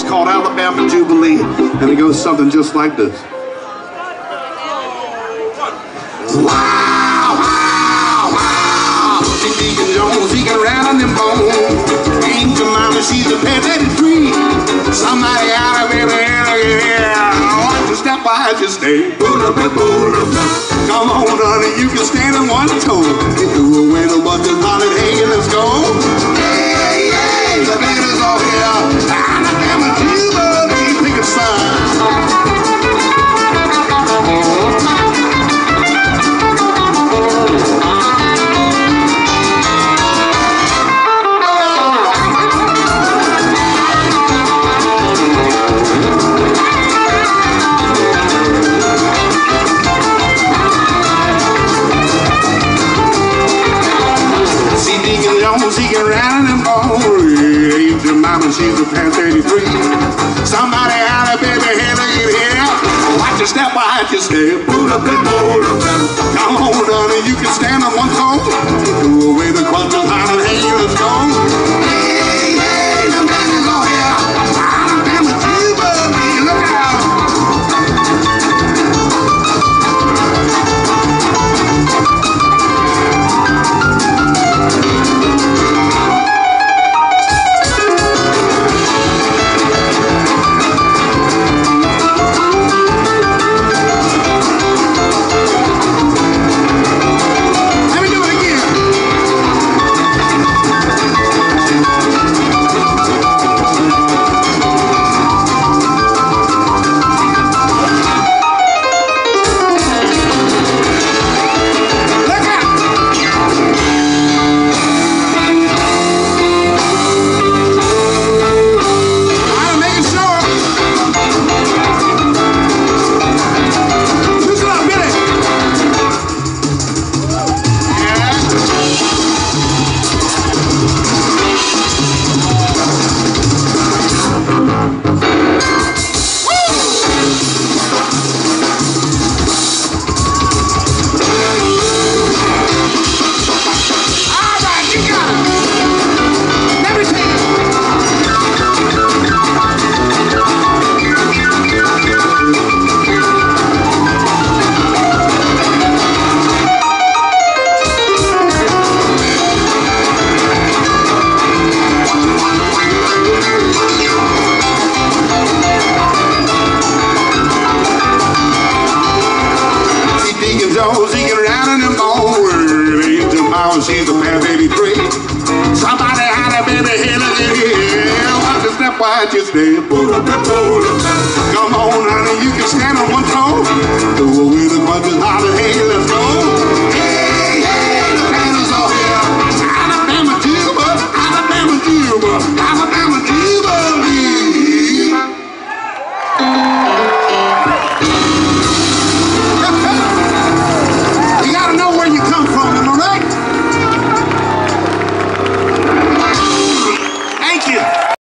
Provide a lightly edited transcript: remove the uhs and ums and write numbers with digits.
called Alabama Jubilee, and it goes something just like this. Wow, wow, wow. She Deacon Jones, he can rap on them bones. Ain't your mama, she's a pet 83. Somebody out of baby, yeah. Watch your step, watch your stay. Come on, honey, you can stand on one toe. You threw away the bucket, holly, hey, let's go. Hey, hey, the band is all here. Alabama Jubilee, pick a sign. He can ride in them bones. Ain't your mama, she's a pan 33. Somebody out of baby, hey, look at here. Watch your step, watch your step. Pull up and pull up. Come on, honey, you can stand on one toe. Throw away the crutches, honey, hey, let's go. Hey, hey, the man is all here. Alabama Jubilee, look out. She's a man 83. Somebody had a baby here, look at here. Watch your step, watch your step. Pull up and pull up. Come on, honey, you can stand on one toe. Throw away the crutches, holler, hey, let's go.